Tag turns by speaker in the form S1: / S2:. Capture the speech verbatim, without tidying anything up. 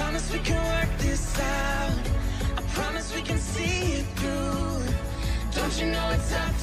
S1: promise we can work this out. I promise we can see it through. Don't you know it's time